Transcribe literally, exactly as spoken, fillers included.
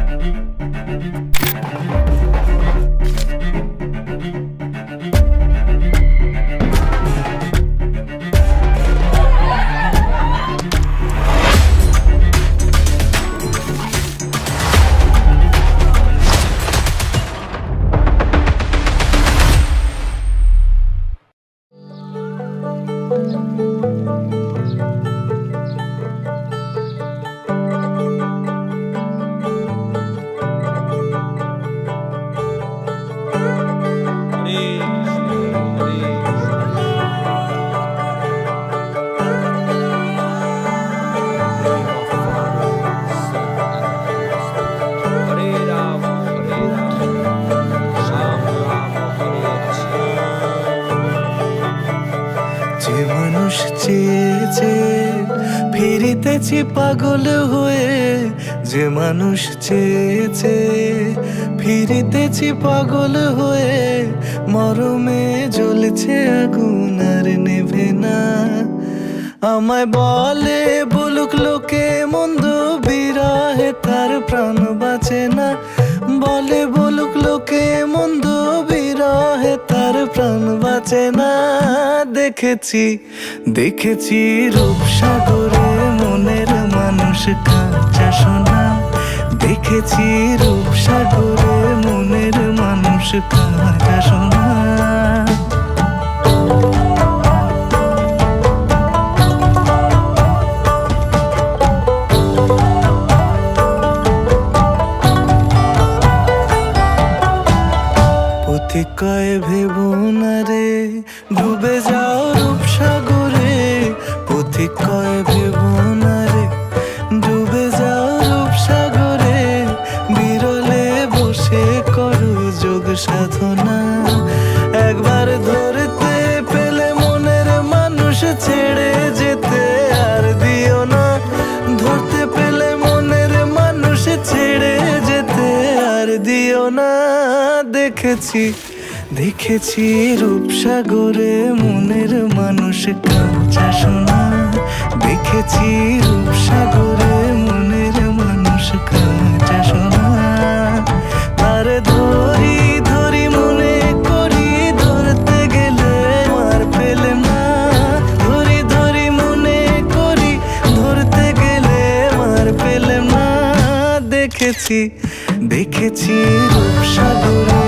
ফিরিতেছি পাগল হয়ে, যে মানুষ চেয়েছে ফিরিতেছি পাগল হয়ে, মরমে জ্বলছে আগুন আর নেভে না। আমায় বলে বলুক লোকে মন্দ, বিরহে তার প্রাণ বাঁচে না। বলে বলুক লোকে মন্দ, বিরহে তার প্রাণ বাঁচে না। দেখেছি দেখেছি রূপসাগরে মনের মানুষ কাঁচা সোনা। দেখেছি রূপসাগরে মনের মানুষ কাঁচা সোনা। কয় ভেবো না রে ডুবে যাও রূপসাগরে, পথিক কয় ভেবো না রে ডুবে যাও রূপসাগরে। বিরলে বসে করো যোগ সাধনা, একবার ধরতে পেলে মনের মানুষ ছেড়ে যেতে আর দিও না। ধরতে পেলে মনের মানুষ ছেড়ে যেতে আর দিও না। দেখেছি দেখেছি রূপসাগরে মনের মানুষ কাঁচা সোনা। দেখেছি রূপসাগরে মনের মানুষ কাঁচা সোনা। তার ধরি ধরি মনে করি, ধরতে গেলে মার পেলে না। ধরি ধরি মনে করি, ধরতে গেলে মার পেলে না। দেখেছি দেখেছি রূপসাগরে